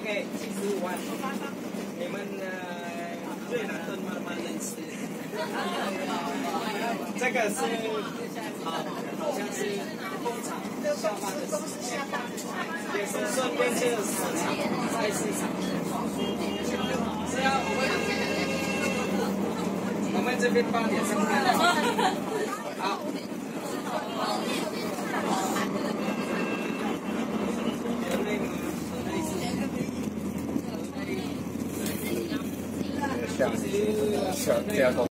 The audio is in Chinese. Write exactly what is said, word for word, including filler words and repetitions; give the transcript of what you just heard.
OK， 七十五万，你们呃最难炖慢慢认识。这个是啊，好像是工厂下班的时间，也是顺便去市场菜市场。是啊，我们我们这边八点上班了。好。 像像这样。